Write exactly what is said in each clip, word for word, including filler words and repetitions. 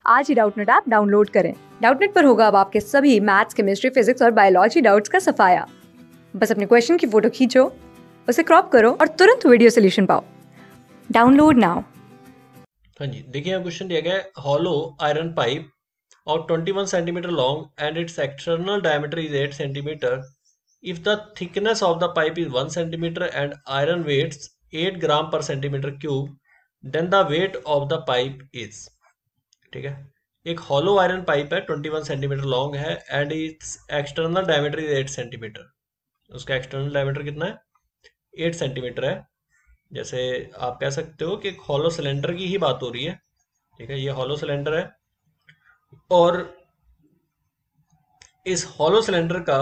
आज ही Doubtnut app download करें। डाउटनेट पर होगा अब आपके सभी मैथ्स, केमिस्ट्री, फिजिक्स और बायोलॉजी डाउट्स का सफाया। बस अपने क्वेश्चन की फोटो खींचो, उसे क्रॉप करो और तुरंत वीडियो सोल्यूशन पाओ। Download now. हाँ जी, देखिए यहाँ क्वेश्चन दिया गया है हॉलो आयरन पाइप और twenty-one centimeter long and its external diameter is eight centimeter. If the thickness of the pipe is one centimeter and iron weighs eight gram per centimeter cube, then the weight of the pipe is, ठीक है। एक hollow iron pipe है, twenty-one centimetre long है and its external diameter is eight centimetre. उसका external diameter कितना है? eight centimetre है। जैसे आप कह सकते हो कि एक हॉलो सिलेंडर की ही बात हो रही है, ठीक है। ये हॉलो सिलेंडर है और इस हॉलो सिलेंडर का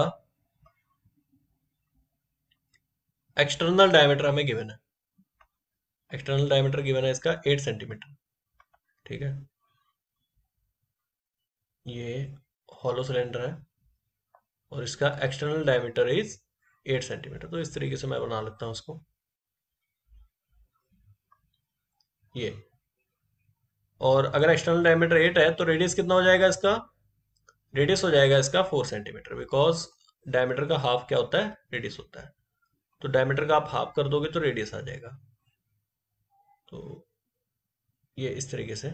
एक्सटर्नल डायमीटर हमें गिवन है। एक्सटर्नल डायमीटर गिवन है इसका eight सेंटीमीटर, ठीक है। ये हॉलो सिलेंडर है और इसका external diameter is eight centimetre. तो इस तरीके से मैं बना लेता हूं उसको, ये। और अगर एक्सटर्नल डायमीटर eight है तो रेडियस कितना हो जाएगा इसका? रेडियस हो जाएगा इसका four सेंटीमीटर, बिकॉज डायमीटर का हाफ क्या होता है? रेडियस होता है। तो डायमीटर का आप हाफ कर दोगे तो रेडियस आ जाएगा। तो ये इस तरीके से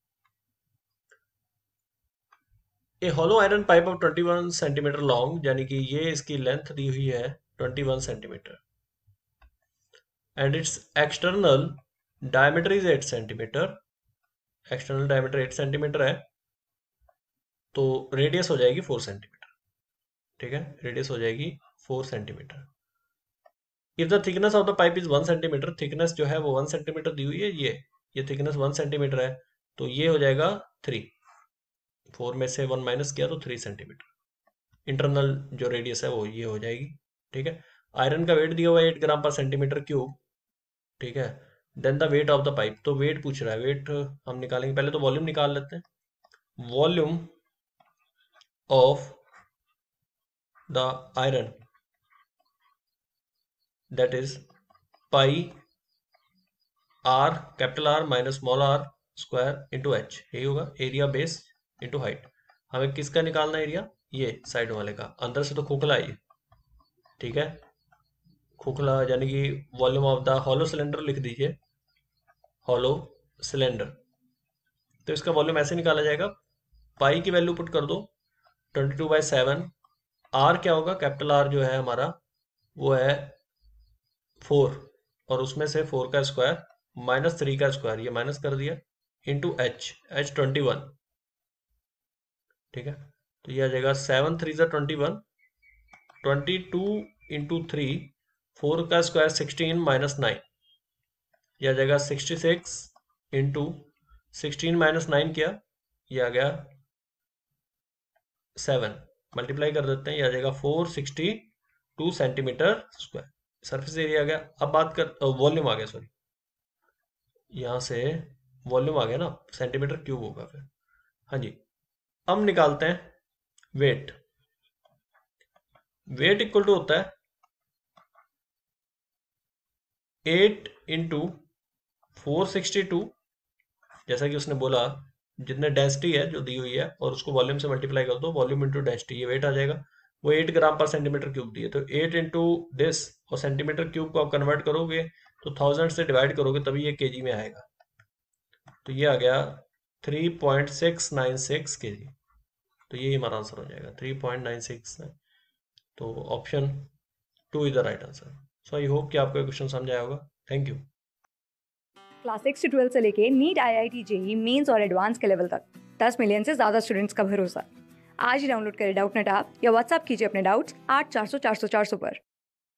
a hollow iron pipe of twenty-one centimetre long, यानी कि ये इसकी लेंथ दी हुई है twenty-one centimetre and its external diameter is eight centimetre. External diameter eight centimetre है तो रेडियस हो जाएगी four सेंटीमीटर, ठीक है। रेडियस हो जाएगी four centimetre. If the thickness of the pipe is one centimetre, thickness जो है वो one सेंटीमीटर दी हुई है, ये ये थिकनेस one सेंटीमीटर है तो ये हो जाएगा three। four में से one माइनस किया तो three सेंटीमीटर। इंटरनल जो रेडियस है वो ये हो जाएगी, ठीक है। आयरन का वेट दिया हुआ है eight ग्राम पर सेंटीमीटर क्यूब, ठीक है। Then the weight of the pipe, तो वेट पूछ रहा है। वेट हम निकालेंगे, पहले तो वॉल्यूम निकाल लेते हैं। Volume of the iron that is pi R capital R minus small R square into H, यही होगा एरिया बेस इंटू हाइट। हमें किसका निकालना है एरिया? ये साइड वाले का। अंदर से तो खोखला है ये, ठीक है। खोखला यानी कि volume of the hollow cylinder लिख दीजिए, हॉलो सिलेंडर। तो इसका वॉल्यूम ऐसे निकाला जाएगा, पाई की वैल्यू पुट कर दो twenty two by seven. R क्या होगा? कैपिटल आर जो है हमारा वो है फोर और उसमें से फोर का स्क्वायर माइनस थ्री का स्क्वायर, ये माइनस कर दिया, into H, H twenty one, ठीक है। तो ये आ जाएगा सेवन थ्री ज़ा twenty one, twenty two into three, four का स्क्वायर सिक्सटीन माइनस नाइन, ये आ जाएगा sixty six into sixteen minus nine किया, ये आ गया सेवन। मल्टीप्लाई कर देते हैं, ये आ जाएगा four sixty two centimetre square. Surface area आ गया। अब बात कर वॉल्यूम आ गया, सॉरी, यहां से वॉल्यूम आ गया ना, सेंटीमीटर क्यूब होगा फिर। हाँ जी, अब निकालते हैं वेट। वेट इक्वल टू होता है eight into four sixty two, जैसा कि उसने बोला जितने डेंसिटी है जो दी हुई है और उसको वॉल्यूम से मल्टीप्लाई कर दो, वॉल्यूम इंटू डेंसिटी, ये वेट आ जाएगा। वो eight ग्राम पर सेंटीमीटर क्यूब दिए, तो eight इंटू दिस और सेंटीमीटर क्यूब को आप कन्वर्ट करोगे तो थाउजेंड से डिवाइड करोगे तभी ये केजी में आएगा। तो ये आ गया three point six nine six KG. तो ये हमारा आंसर हो जाएगा थ्री पॉइंट नाइन सिक्स। तो option two is the right answer. So I hope कि आपको ये क्वेश्चन समझ आया होगा। Thank you. क्लास सिक्स से ट्वेल्थ से लेके NEET, I I T, JEE Mains और एडवांस के लेवल तक दस मिलियन से ज्यादा स्टूडेंट्स का भरोसा। आज ही डाउनलोड करें डाउटनेट ऐप या व्हाट्सएप कीजिए अपने डाउट्स आठ चार सौ चार सौ चार सौ पर।